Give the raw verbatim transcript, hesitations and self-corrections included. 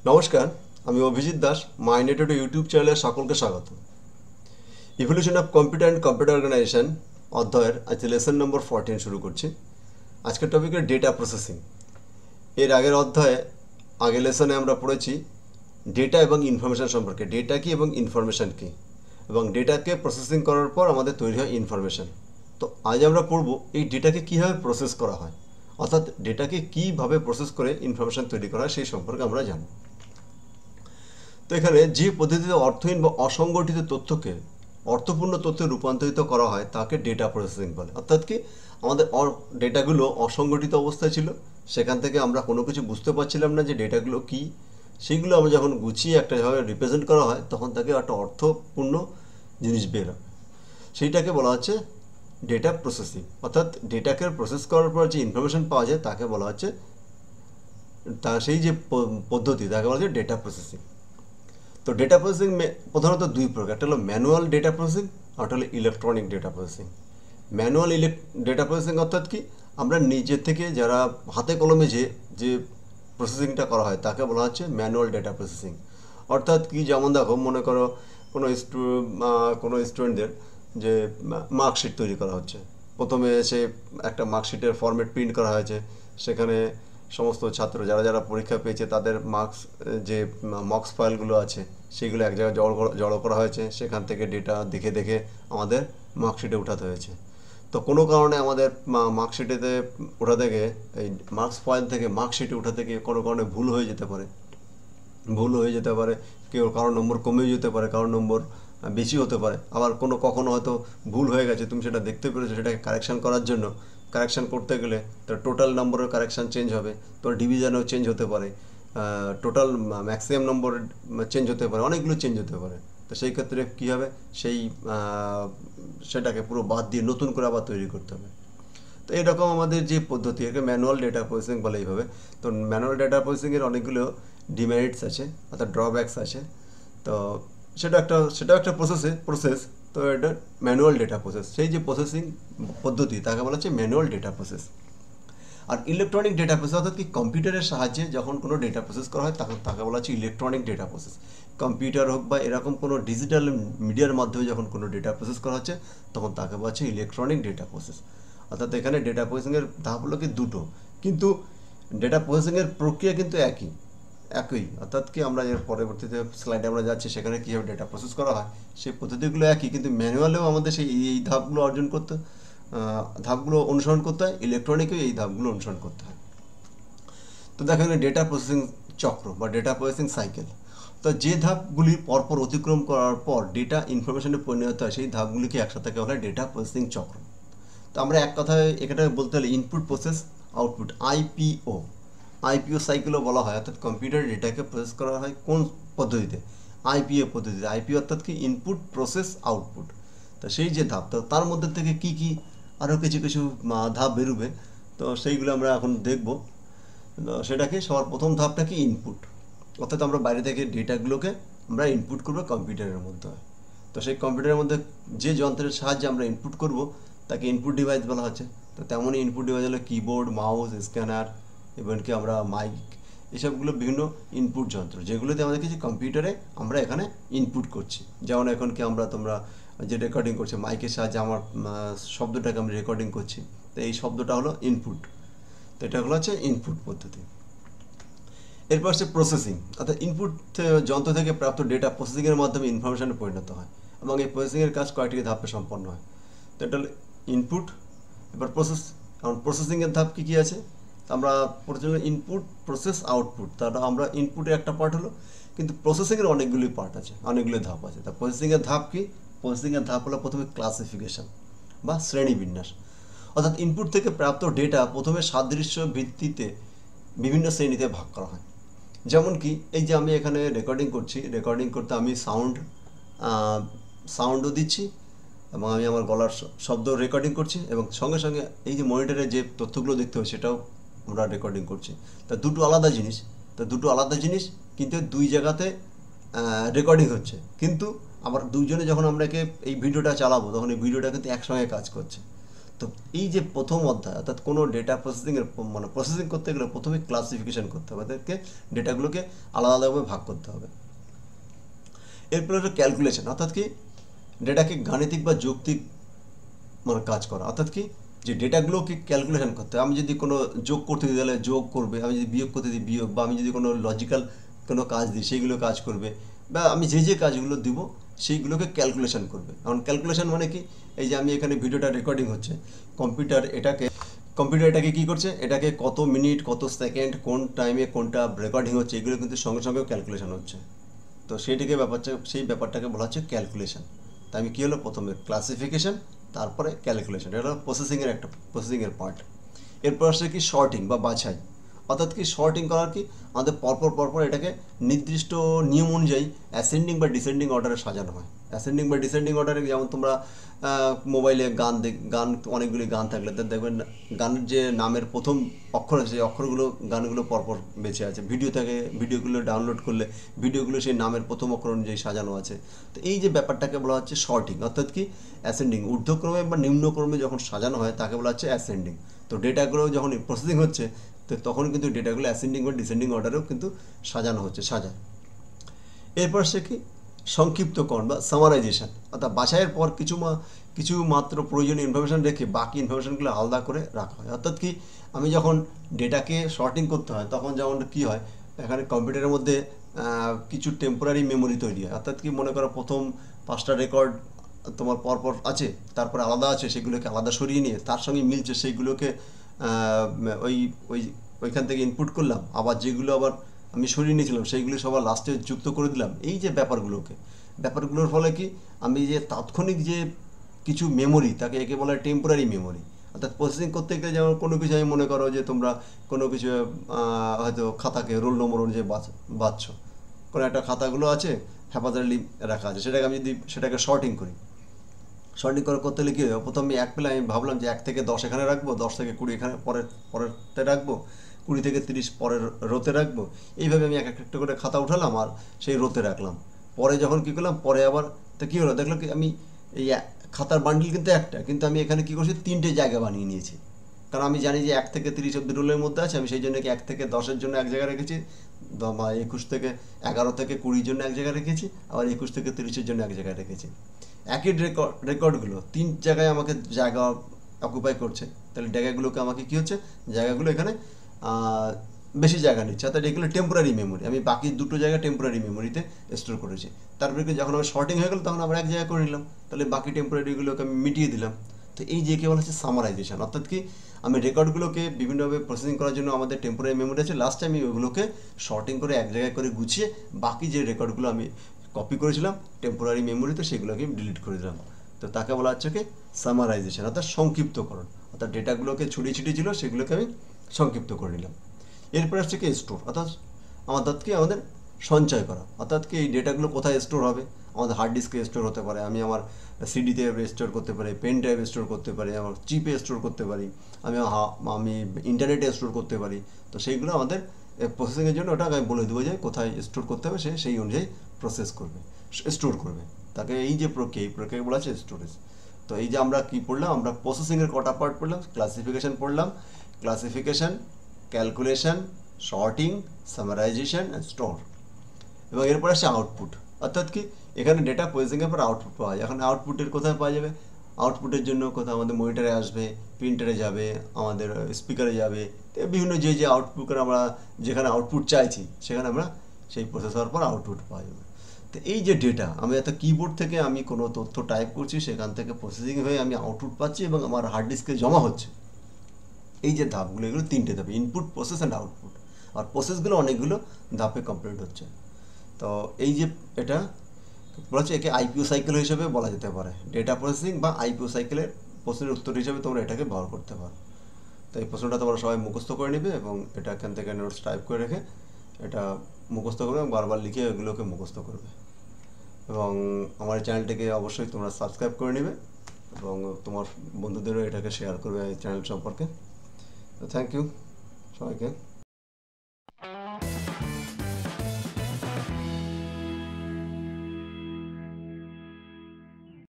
নমস্কার, আমি অভিজিৎ দাস মাইনেটেড ইউটিউব চ্যানেলে সকলকে স্বাগত। Evolution of computer and computer organization অধ্যায়ের আজকে লেসন নম্বর ফোরটিন শুরু করছি। আজকের টপিক ডেটা প্রসেসিং। এর আগের অধ্যায়ে আগের লেসনে আমরা পড়েছি ডেটা এবং ইনফরমেশান সম্পর্কে। ডেটা কী এবং ইনফরমেশান কী, এবং ডেটাকে প্রসেসিং করার পর আমাদের তৈরি হয় ইনফরমেশান। তো আজ আমরা পড়ব এই ডেটাকে কীভাবে প্রসেস করা হয়, অর্থাৎ ডেটাকে কীভাবে প্রসেস করে ইনফরমেশান তৈরি করা হয় সেই সম্পর্কে আমরা জানব। তো এখানে যে পদ্ধতিতে অর্থহীন বা অসংগঠিত তথ্যকে অর্থপূর্ণ তথ্যে রূপান্তরিত করা হয় তাকে ডেটা প্রসেসিং বলে। অর্থাৎ কি, আমাদের ডেটাগুলো অসংগঠিত অবস্থায় ছিল, সেখান থেকে আমরা কোনো কিছু বুঝতে পারছিলাম না যে ডেটাগুলো কী। সেইগুলো আমরা যখন গুছিয়ে একটা ভাবে রিপ্রেজেন্ট করা হয় তখন তাকে একটা অর্থপূর্ণ জিনিস বের হয়, সেইটাকে বলা হচ্ছে ডেটা প্রসেসিং। অর্থাৎ ডেটাকে প্রসেস করার পর যে ইনফরমেশন পাওয়া যায় তাকে বলা হচ্ছে, তা সেই যে পদ্ধতি তাকে বলা হচ্ছে ডেটা প্রসেসিং। তো ডেটা প্রসেসিং প্রধানত দুই প্রকার, একটা হলো ম্যানুয়াল ডেটা প্রসেসিং আর একটা হলো ইলেকট্রনিক ডেটা প্রসেসিং। ম্যানুয়াল ইলেক ডেটা প্রসেসিং অর্থাৎ কি, আমরা নিজের থেকে যারা হাতে কলমে যে যে প্রসেসিংটা করা হয় তাকে বলা হচ্ছে ম্যানুয়াল ডেটা প্রসেসিং। অর্থাৎ কি, যেমন দেখো, মনে করো কোনো স্টু কোনো স্টুডেন্টদের যে মার্কশিট তৈরি করা হচ্ছে, প্রথমে সে একটা মার্কশিটের ফরম্যাট প্রিন্ট করা হয়েছে, সেখানে সমস্ত ছাত্র যারা যারা পরীক্ষা পেয়েছে তাদের মার্কস যে মক্স ফাইলগুলো আছে সেগুলো এক জায়গায় জড়ো জড়ো করা হয়েছে, সেখান থেকে ডেটা দেখে দেখে আমাদের মার্কশিটে উঠাতে হয়েছে। তো কোনো কারণে আমাদের মার্কশিটেতে ওঠাতে গিয়ে এই মার্কস ফাইল থেকে মার্কশিটে উঠাতে গিয়ে কোনো কারণে ভুল হয়ে যেতে পারে ভুল হয়ে যেতে পারে কেউ কারোর নম্বর কমেও যেতে পারে, কারোর নম্বর বেশি হতে পারে। আবার কোনো কখনো হয়তো ভুল হয়ে গেছে, তুমি সেটা দেখতে পেরেছো, সেটাকে কারেকশান করার জন্য কারেকশান করতে গেলে তার টোটাল নম্বরের কারেকশান চেঞ্জ হবে, তোর ডিভিশনেও চেঞ্জ হতে পারে, টোটাল ম্যাক্সিমাম নম্বর চেঞ্জ হতে পারে, অনেকগুলো চেঞ্জ হতে পারে। তো সেই ক্ষেত্রে কী হবে, সেই সেটাকে পুরো বাদ দিয়ে নতুন করে আবার তৈরি করতে হবে। তো এরকম আমাদের যে পদ্ধতি, একে ম্যানুয়াল ডেটা প্রসেসিং বলে এইভাবে। তো ম্যানুয়াল ডেটা প্রসেসিংয়ের অনেকগুলো ডিমেরিটস আছে, অর্থাৎ ড্রব্যাকস আছে। তো সেটা একটা সেটাও একটা প্রসেসে প্রসেস তো এটা ম্যানুয়াল ডেটা প্রসেস, সেই যে প্রসেসিং পদ্ধতি তাকে বলা হচ্ছে ম্যানুয়াল ডেটা প্রসেস। আর ইলেকট্রনিক ডেটা প্রসেস অর্থাৎ কি, কম্পিউটারের সাহায্যে যখন কোনো ডেটা প্রসেস করা হয় তখন তাকে বলা হচ্ছে ইলেকট্রনিক ডেটা প্রসেস। কম্পিউটার হোক বা এরকম কোনো ডিজিটাল মিডিয়ার মাধ্যমে যখন কোনো ডেটা প্রসেস করা হচ্ছে তখন তাকে বলা হচ্ছে ইলেকট্রনিক ডেটা প্রসেস। অর্থাৎ এখানে ডেটা প্রসেসিংয়ের ধাপ হলো কি দুটো, কিন্তু ডেটা প্রসেসিংয়ের প্রক্রিয়া কিন্তু একই একই অর্থাৎ কি, আমরা এর পরবর্তীতে স্লাইডে আমরা যাচ্ছি সেখানে কীভাবে ডেটা প্রসেস করা হয় সেই পদ্ধতিগুলো একই, কিন্তু ম্যানুয়ালেও আমাদের সেই এই ধাপগুলো অর্জন করতে ধাপগুলো অনুসরণ করতে হয়, ইলেকট্রনিকেও এই ধাপগুলো অনুসরণ করতে হয়। তো দেখেন ডেটা প্রসেসিং চক্র বা ডেটা প্রসেসিং সাইকেল, তো যে ধাপগুলি পরপর অতিক্রম করার পর ডেটা ইনফরমেশনে পরিণত হয় সেই ধাপগুলিকে একসাথে বলা হয় ডেটা প্রসেসিং চক্র। তো আমরা এক কথায় এখানে বলতে হলে input process output, IPO IPO সাইকেলও বলা হয়। অর্থাৎ কম্পিউটার ডেটাকে প্রসেস করা হয় কোন পদ্ধতিতে, আইপিও পদ্ধতিতে। আইপিও অর্থাৎ কি, ইনপুট প্রসেস আউটপুট। তো সেই যে ধাপ, তো তার মধ্যে থেকে কি কি আরও কিছু কিছু ধাপ বেরোবে, তো সেইগুলো আমরা এখন দেখব। সেটাকে সবার প্রথম ধাপটা কি, ইনপুট। অর্থাৎ আমরা বাইরে থেকে ডেটাগুলোকে আমরা ইনপুট করবো কম্পিউটারের মধ্যে। তো সেই কম্পিউটারের মধ্যে যে যন্ত্রের সাহায্যে আমরা ইনপুট করব তাকে ইনপুট ডিভাইস বলা হচ্ছে। তো তেমনই ইনপুট ডিভাইস হলো কিবোর্ড, মাউস, স্ক্যানার, এমনকি আমরা মাইক, এসবগুলো বিভিন্ন ইনপুট যন্ত্র যেগুলোতে আমাদের কিছু কম্পিউটারে আমরা এখানে ইনপুট করছি। যেমন এখন কি আমরা তোমরা যে রেকর্ডিং করছে মাইকের সাহায্যে আমার শব্দটাকে আমরা রেকর্ডিং করছি, তো এই শব্দটা হলো ইনপুট। তো এটা হলো হচ্ছে ইনপুট পদ্ধতি। এরপর হচ্ছে প্রসেসিং, অর্থাৎ ইনপুট যন্ত্র থেকে প্রাপ্ত ডেটা প্রসেসিংয়ের মাধ্যমে ইনফরমেশনে পরিণত হয় এবং এই প্রসেসিংয়ের কাজ কয়েকটি ধাপে সম্পন্ন হয়। তো এটা হলো ইনপুট। এবার প্রসেস, কারণ প্রসেসিংয়ের ধাপ কী কী আছে, আমরা প্রথমে ইনপুট প্রসেস আউটপুট, তারা আমরা ইনপুটের একটা পার্ট হলো, কিন্তু প্রসেসিংয়ের অনেকগুলি পার্ট আছে, অনেকগুলি ধাপ আছে। তা প্রসেসিংয়ের ধাপ কি, প্রসেসিংয়ের ধাপ হলো প্রথমে ক্লাসিফিকেশন বা শ্রেণীবিন্যাস। অর্থাৎ ইনপুট থেকে প্রাপ্ত ডেটা প্রথমে সাদৃশ্য ভিত্তিতে বিভিন্ন শ্রেণীতে ভাগ করা হয়। যেমন কি, এই যে আমি এখানে রেকর্ডিং করছি, রেকর্ডিং করতে আমি সাউন্ড সাউন্ডও দিচ্ছি এবং আমি আমার গলার শব্দ রেকর্ডিং করছি, এবং সঙ্গে সঙ্গে এই যে মনিটরে যে তথ্যগুলো দেখতে হয় সেটাও আমরা রেকর্ডিং করছি। তা দুটো আলাদা জিনিস, তা দুটো আলাদা জিনিস কিন্তু দুই জায়গাতে রেকর্ডিং হচ্ছে, কিন্তু আবার দুইজনে যখন আমরা এই ভিডিওটা চালাবো তখন এই ভিডিওটা কিন্তু একসঙ্গে কাজ করছে। তো এই যে প্রথম অধ্যায় অর্থাৎ কোনো ডেটা প্রসেসিংয়ের মানে প্রসেসিং করতে গেলে প্রথমে ক্লাসিফিকেশন করতে হবে, তাদেরকে ডেটাগুলোকে আলাদা আলাদাভাবে ভাগ করতে হবে। এরপরে হলো ক্যালকুলেশন, অর্থাৎ কি ডেটাকে গাণিতিক বা যৌক্তিক মানে কাজ করা, অর্থাৎ কি যে ডেটাগুলোকে ক্যালকুলেশন করতে হবে। আমি যদি কোনো যোগ করতে দিই তাহলে যোগ করবে, আমি যদি বিয়োগ করতে দিই বিয়োগ, বা আমি যদি কোনো লজিক্যাল কোনো কাজ দিই সেইগুলো কাজ করবে, বা আমি যে যে কাজগুলো দিব সেইগুলোকে ক্যালকুলেশন করবে। কারণ ক্যালকুলেশন মানে কি, এই যে আমি এখানে ভিডিওটা রেকর্ডিং হচ্ছে, কম্পিউটার এটাকে কম্পিউটার এটাকে কী করছে, এটাকে কত মিনিট কত সেকেন্ড কোন টাইমে কোনটা রেকর্ডিং হচ্ছে এগুলো কিন্তু সঙ্গে সঙ্গেও ক্যালকুলেশন হচ্ছে। তো সেইটাকে ব্যাপারটা সেই ব্যাপারটাকে বলা হচ্ছে ক্যালকুলেশন। তাই আমি কী হলো, প্রথমে ক্লাসিফিকেশন, তারপরে ক্যালকুলেশন, এটা হলো প্রসেসিংয়ের একটা প্রসেসিংয়ের পার্ট। এরপর আসছে কি শর্টিং বা বাছাই, অর্থাৎ কি শর্টিং করার কি আমাদের পরপর পরপর এটাকে নির্দিষ্ট নিয়ম অনুযায়ী অ্যাসেন্ডিং বা ডিসেন্ডিং অর্ডারে সাজানো হয়। অ্যাসেন্ডিং বা ডিসেন্ডিং অর্ডারে যেমন তোমরা মোবাইলে গান দেখ গান অনেকগুলি গান থাকলে দেখবেন গানের যে নামের প্রথম অক্ষর আছে সেই অক্ষরগুলো গানগুলো পরপর বেঁচে আছে। ভিডিও থেকে ভিডিওগুলো ডাউনলোড করলে ভিডিওগুলো সেই নামের প্রথম অক্ষর অনুযায়ী সাজানো আছে। তো এই যে ব্যাপারটাকে বলা হচ্ছে শর্টিং, অর্থাৎ কি অ্যাসেন্ডিং, ঊর্ধ্বক্রমে বা নিম্নক্রমে যখন সাজানো হয় তাকে বলা হচ্ছে অ্যাসেন্ডিং। তো ডেটাগুলো যখন প্রসেসিং হচ্ছে তো তখন কিন্তু ডেটাগুলো অ্যাসেন্ডিং বা ডিসেন্ডিং অর্ডারেও কিন্তু সাজানো হচ্ছে সাজায়। এরপর সে কি সংক্ষিপ্তকরণ বা সামারাইজেশন, অর্থাৎ বাছাইয়ের পর কিছু মা কিছু মাত্র প্রয়োজনীয় ইনফরমেশান রেখে বাকি ইনফরমেশানগুলো আলাদা করে রাখা হয়। অর্থাৎ কি আমি যখন ডেটাকে শর্টিং করতে হয় তখন যেমন কী হয়, এখানে কম্পিউটারের মধ্যে কিছু টেম্পোরারি মেমোরি তৈরি হয়। অর্থাৎ কি মনে করো প্রথম পাঁচটা রেকর্ড তোমার পরপর আছে, তারপরে আলাদা আছে, সেগুলোকে আলাদা সরিয়ে নিয়ে তার সঙ্গে মিলছে সেইগুলোকে ওই ওই ওইখান থেকে ইনপুট করলাম, আবার যেগুলো আবার আমি সরিয়ে নিয়েছিলাম সেইগুলো সবার লাস্টে যুক্ত করে দিলাম। এই যে ব্যাপারগুলোকে ব্যাপারগুলোর ফলে কি আমি যে তাৎক্ষণিক যে কিছু মেমোরি তাকে একে বলা হয় টেম্পোরারি মেমোরি। অর্থাৎ প্রসেসিং করতে গেলে যেমন কোনো কিছু আমি মনে করো যে তোমরা কোনো কিছু হয়তো খাতাকে রোল নম্বর অনুযায়ী বাঁচছ, কোনো একটা খাতাগুলো আছে হ্যাপাজারলি রাখা আছে, সেটাকে আমি যদি সেটাকে শর্টিং করি, শর্টিং করে করতে হলে কী হবে, প্রথম আমি এক পেলে আমি ভাবলাম যে এক থেকে দশ এখানে রাখবো, দশ থেকে কুড়ি এখানে পরের পরেরতে রাখবো, কুড়ি থেকে তিরিশ পরের রোতে রাখবো। এইভাবে আমি এক একটা করে খাতা উঠালাম আর সেই রোতে রাখলাম। পরে যখন কী করলাম, পরে আবার তা কী হলো দেখলাম কি আমি এই খাতার বান্ডিল কিন্তু একটা, কিন্তু আমি এখানে কী করছি তিনটে জায়গা বানিয়ে নিয়েছি। কারণ আমি জানি যে এক থেকে তিরিশ অব্দি রোলের মধ্যে আছে, আমি সেই জন্য কি এক থেকে দশের জন্য এক জায়গায় রেখেছি, বা একুশ থেকে এগারো থেকে কুড়ির জন্য এক জায়গায় রেখেছি, আবার একুশ থেকে তিরিশের জন্য এক জায়গায় রেখেছি। একই রেকর্ড রেকর্ডগুলো তিন জায়গায় আমাকে জায়গা অকুপাই করছে, তাহলে জায়গাগুলোকে আমাকে কী হচ্ছে জায়গাগুলো এখানে বেশি জায়গা নিচ্ছে, অর্থাৎ এগুলো টেম্পোরারি মেমোরি। আমি বাকি দুটো জায়গা টেম্পোরারি মেমোরিতে স্টোর করেছি। তারপরে যখন আমার শর্টিং হয়ে গেল তখন আবার এক জায়গায় করে নিলাম, তাহলে বাকি টেম্পোরারিগুলোকে আমি মিটিয়ে দিলাম। তো এই যে কে বলা হচ্ছে সামারাইজেশন, অর্থাৎ কি আমি রেকর্ডগুলোকে বিভিন্নভাবে প্রসেসিং করার জন্য আমাদের টেম্পোরারি মেমোরি আছে, লাস্টে আমি ওগুলোকে শর্টিং করে এক জায়গায় করে গুছিয়ে বাকি যে রেকর্ডগুলো আমি কপি করেছিলাম টেম্পোরারি মেমোরিতে সেগুলোকে আমি ডিলিট করে দিলাম। তো তাকে বলা হচ্ছে কি সামারাইজেশন, অর্থাৎ সংক্ষিপ্তকরণ, অর্থাৎ ডেটাগুলোকে ছড়িয়ে ছিটিয়ে ছিল সেগুলোকে আমি সংক্ষিপ্ত করে নিলাম। এরপরে আসছে কি স্টোর, অর্থাৎ আমাদের কি আমাদের সঞ্চয় করা, অর্থাৎ কি এই ডেটাগুলো কোথায় স্টোর হবে, আমাদের হার্ড ডিস্কে স্টোর হতে পারে, আমি আমার সিডিতে স্টোর করতে পারি, পেন ড্রাইভে স্টোর করতে পারি, আমার চিপে স্টোর করতে পারি, আমি আমি ইন্টারনেটে স্টোর করতে পারি। তো সেইগুলো আমাদের প্রসেসিংয়ের জন্য ওটা আমি বলে দেবো যে কোথায় স্টোর করতে হবে, সে সেই অনুযায়ী প্রসেস করবে, স্টোর করবে। তাকে এই যে প্রক্রিয়া এই প্রক্রিয়া বলা আছে স্টোরেজ। তো এই যে আমরা কি পড়লাম, আমরা প্রসেসিংয়ের কটা পার্ট পড়লাম, ক্লাসিফিকেশন পড়লাম, classification, calculation, sorting, summarization and store, এবং এরপর আসছে আউটপুট, অর্থাৎ কি এখানে ডেটা প্রসেসিংয়ের পর আউটপুট পাওয়া যায়। এখন আউটপুটের কোথায় পাওয়া যাবে, আউটপুটের জন্য কোথাও আমাদের মনিটরে আসবে, প্রিন্টারে যাবে, আমাদের স্পিকারে যাবে, বিভিন্ন যে যে আউটপুটের আমরা যেখানে আউটপুট চাইছি সেখানে আমরা সেই প্রসেস হওয়ার পর আউটপুট পাওয়া যাবে। তো এই যে ডেটা আমি এত কিবোর্ড থেকে আমি কোনো তথ্য টাইপ করছি, সেখান থেকে প্রসেসিং হয়ে আমি আউটপুট পাচ্ছি এবং আমার হার্ড ডিস্কে জমা হচ্ছে। এই যে ধাপগুলো এগুলো তিনটে ধাপে, ইনপুট, প্রসেস অ্যান্ড আউটপুট। আর প্রসেসগুলো অনেকগুলো ধাপে কমপ্লিট হচ্ছে। তো এই যে এটা বলা হচ্ছে একে আইপিও সাইকেল হিসেবে বলা যেতে পারে, ডেটা প্রসেসিং বা আইপিও সাইকেলের প্রশ্নের উত্তর হিসেবে তোমরা এটাকে ব্যবহার করতে পারো। তো এই প্রশ্নটা তোমরা সবাই মুখস্থ করে নেবে এবং এটা এখান থেকে নোটস টাইপ করে রেখে এটা মুখস্থ করবে এবং বারবার লিখে এগুলোকে মুখস্থ করবে। এবং আমার চ্যানেলটিকে অবশ্যই তোমরা সাবস্ক্রাইব করে নেবে এবং তোমার বন্ধুদেরও এটাকে শেয়ার করবে এই চ্যানেল সম্পর্কে। তো থ্যাংক ইউ সবাইকে।